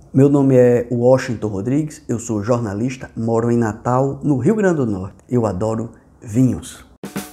Meu nome é Washington Rodrigues, eu sou jornalista, moro em Natal, no Rio Grande do Norte. Eu adoro vinhos.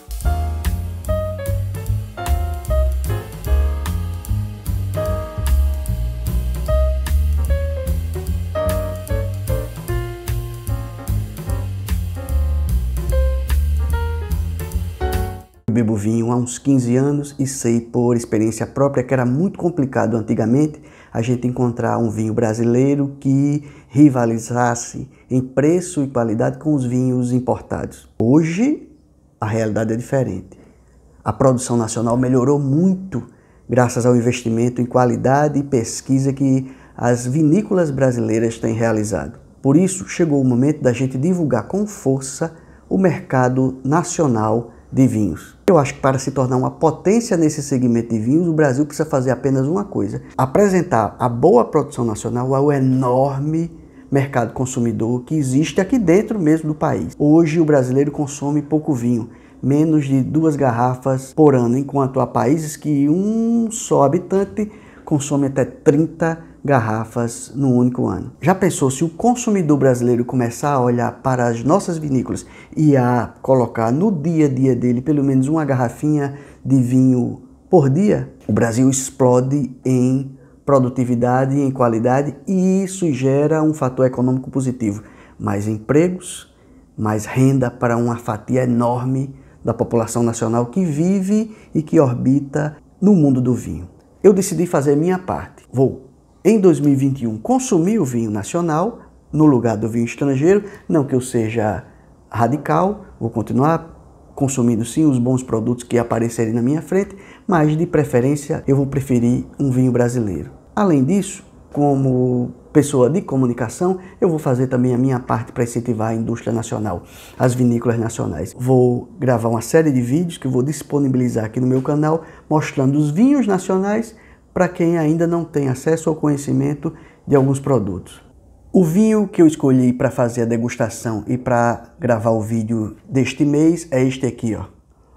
Eu bebo vinho há uns 15 anos e sei por experiência própria que era muito complicado antigamente a gente encontrar um vinho brasileiro que rivalizasse em preço e qualidade com os vinhos importados. Hoje a realidade é diferente. A produção nacional melhorou muito graças ao investimento em qualidade e pesquisa que as vinícolas brasileiras têm realizado. Por isso chegou o momento da gente divulgar com força o mercado nacional de vinhos. Eu acho que para se tornar uma potência nesse segmento de vinhos, o Brasil precisa fazer apenas uma coisa: apresentar a boa produção nacional ao enorme mercado consumidor que existe aqui dentro mesmo do país. Hoje o brasileiro consome pouco vinho, menos de 2 garrafas por ano, enquanto há países que um só habitante consome até 30 garrafas no único ano. Já pensou se o consumidor brasileiro começar a olhar para as nossas vinícolas e a colocar no dia a dia dele pelo menos uma garrafinha de vinho por dia? O Brasil explode em produtividade e em qualidade e isso gera um fator econômico positivo. Mais empregos, mais renda para uma fatia enorme da população nacional que vive e que orbita no mundo do vinho. Eu decidi fazer minha parte. Vou, em 2021, consumir o vinho nacional no lugar do vinho estrangeiro. Não que eu seja radical, vou continuar consumindo sim os bons produtos que aparecerem na minha frente, mas de preferência eu vou preferir um vinho brasileiro. Além disso, como pessoa de comunicação, eu vou fazer também a minha parte para incentivar a indústria nacional, as vinícolas nacionais. Vou gravar uma série de vídeos que eu vou disponibilizar aqui no meu canal, mostrando os vinhos nacionais para quem ainda não tem acesso ao conhecimento de alguns produtos. O vinho que eu escolhi para fazer a degustação e para gravar o vídeo deste mês é este aqui, ó.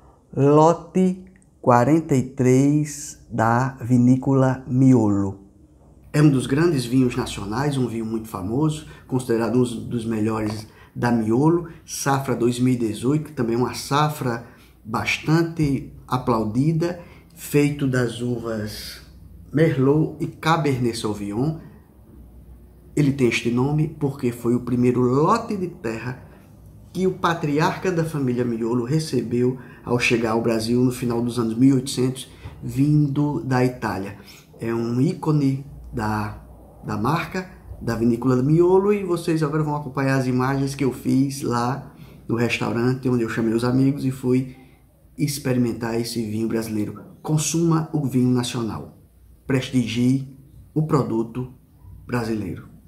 Lote 43 da vinícola Miolo. É um dos grandes vinhos nacionais, um vinho muito famoso, considerado um dos melhores da Miolo, safra 2018, que também é uma safra bastante aplaudida, feito das uvas Merlot e Cabernet Sauvignon. Ele tem este nome porque foi o primeiro lote de terra que o patriarca da família Miolo recebeu ao chegar ao Brasil no final dos anos 1800, vindo da Itália. É um ícone da marca, da vinícola do Miolo, e vocês agora vão acompanhar as imagens que eu fiz lá no restaurante onde eu chamei os amigos e fui experimentar esse vinho brasileiro. Consuma o vinho nacional, prestigie o produto brasileiro.